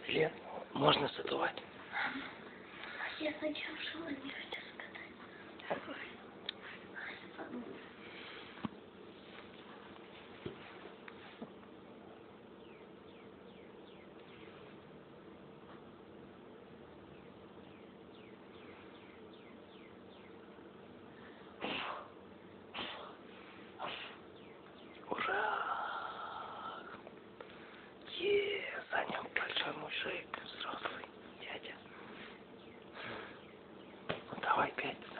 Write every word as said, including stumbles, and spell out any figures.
Лен, можно задувать? А я зачем желание хочу сказать? Ура! Е, Санек большой мужик, взрослый дядя. Ну давай пять.